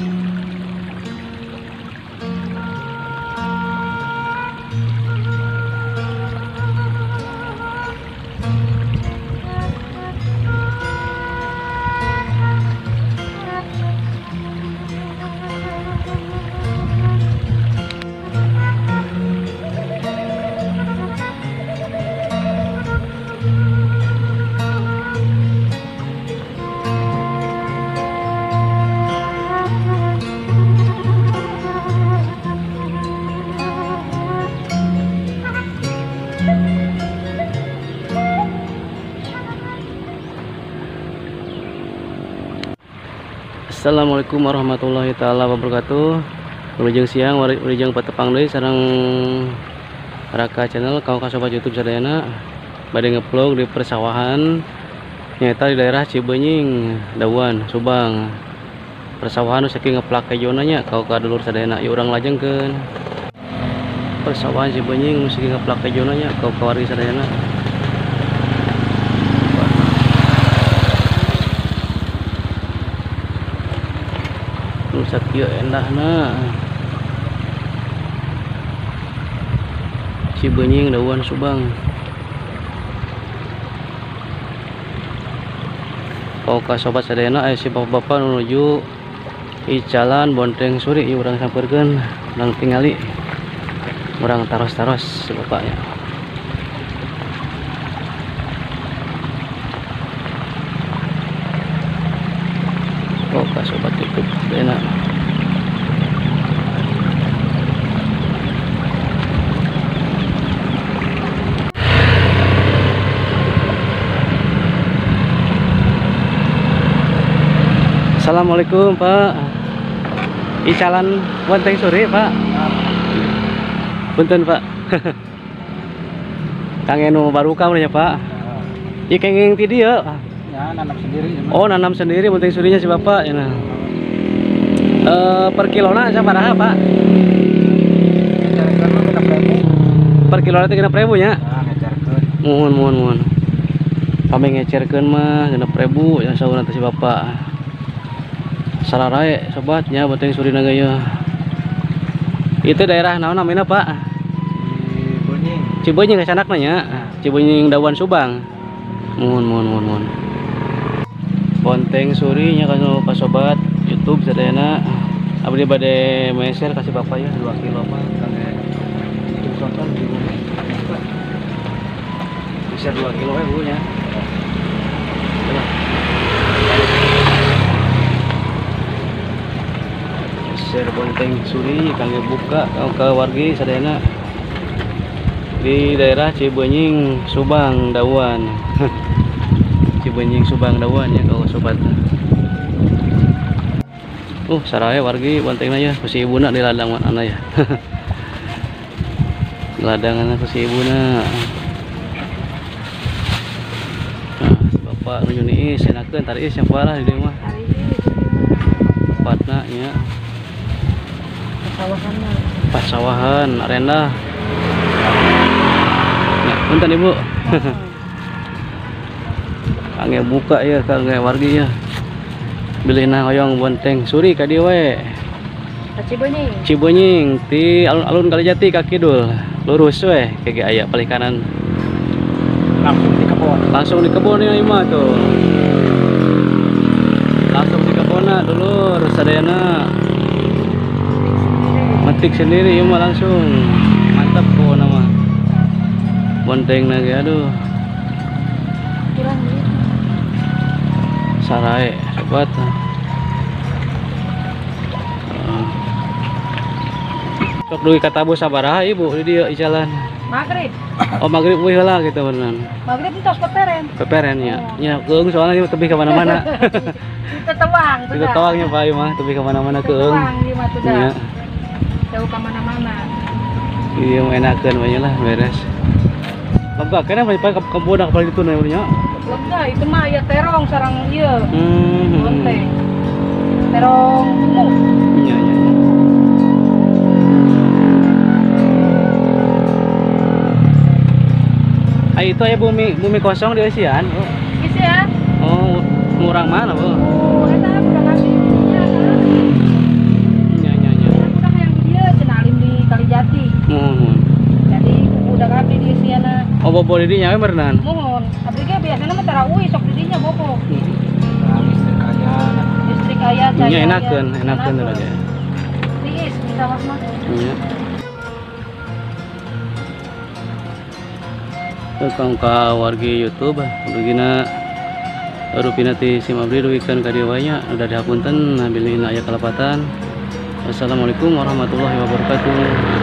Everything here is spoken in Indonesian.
Assalamualaikum warahmatullahi taala wabarakatuh. Wilujeng siang, wilujeng patepang deui sareng Raka channel kaum sobat YouTube sadayana bade ngeplog di persawahan nyata di daerah Cibenying, Dawan, Subang. Persawahan saking ngeplak kejona nya kaum kadulur sadayana yuk urang lajengkeun. Persawahan Cibenying saking ngeplak kejona nya kaum kawargi sadayana. Sakieu endahna Cibenying, Dawan, Subang. Oka sobat sadayana aya si bapak-bapak menuju Icalan Bonteng Suri ieu urang sampeurkeun urang tingali urang taros-taros si bapaknya. Oka sobat YouTube sadayana. Assalamualaikum Pak. Icalan Bonteng Suri Pak. Punten Pak. Kang enu baru kamu nya Pak. Ieu kenging ti dieu. Ya, nanam sendiri. Oh, nanam sendiri Bonteng Surinya si Bapak ya. Per kilona sabaraha Pak? Ngecerkeun mah 6.000. Per kilona teh 6.000 nya. Nah, ngecerkeun. Muhun. Kami ngecerkeun mah 6.000 ya saurna teh si Bapak. Sararae sobatnya Bonteng Suri nagaya. Itu daerah naon namanya Pak? Cibenying. Cibenying kasanakna nya. Cibenying, Dawan, Subang. Muhun. Bonteng Suri nya kan sobat YouTube sadayana. Abdi bade meser kasih Bapak ya 2 kilo mah kangge contoh di rumah. Bisa 2 kilo ya Bu nya. Meser Bonteng Suri kangge buka ke wargi sadayana di daerah Cibenying, Subang, Dawan. Cibenying, Subang, Dawan ya kalau sobat. Saraya wargi Bontengna ya ku si ibuna di ladang mana ya. Ladangan ku si ibuna. Nah, Bapak nuju ni senakeun tari yang parah di dieu mah. Tempatna nya. Pasawahan arena. Nah, punten Ibu. Kangge buka ya kangge wargi ya. Bilihna hoyong Bonteng Suri ka dieu we. Cibenying ti alun-alun Kalijati ka kidul. Lurus we kege aya paling kanan. Langsung di kebon ieu mah tuh. Langsung di kebonna dulur sadayana. Metik sendiri ieu mah langsung. Mantap kebonna mah. Bonteng ge aduh. Sarae sobat. Sok duit kata bos sabaraha Ibu di dieu Icalan? Maghrib. Oh maghrib we heula gitu beneran. Maghrib entos peperen. Peperen ya. Nya keung soalnya ieu tebih ka mana-mana. Kita tewang. Kita tewangnya Pak ieu mah tebih ka mana-mana keung. Tewang ieu mah tuh Nya. Jauh ka mana-mana. Ieu mah enakeun we lah beres. Lega kana mah ka bodak paling itu nya. Lega itu mah ya terong sareng ieu. Bonteng. Iya. Terong ungu. Iya. Itu ya bumi kosong di Asian. Isi ya. Oh, ngurang mana Bu? Eta udah kasih. bobo di dinya beneran. Mohon. Abdi ge biasana mah tarawih sok di dinya bobo. Istri kaya. Listrik aya, cahaya. Nya enakeun teh aja. Tiis bisa mah. Nya. Tukang ka wargi YouTube begina rupina ti sim abdi duikeun ka dieu wae nya udah dihapunten bilihna aya kalepatan. Wassalamualaikum warahmatullahi wabarakatuh.